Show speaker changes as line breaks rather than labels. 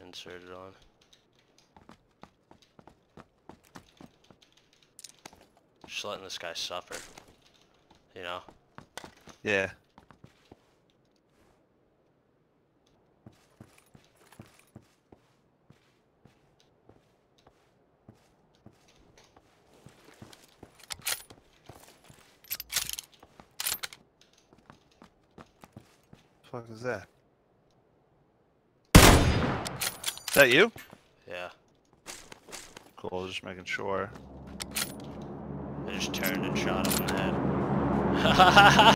inserted on. Just letting this guy suffer. You know?
Yeah. What the fuck is that? Is that you?
Yeah.
Cool, just making sure.
I just turned and shot him in the head.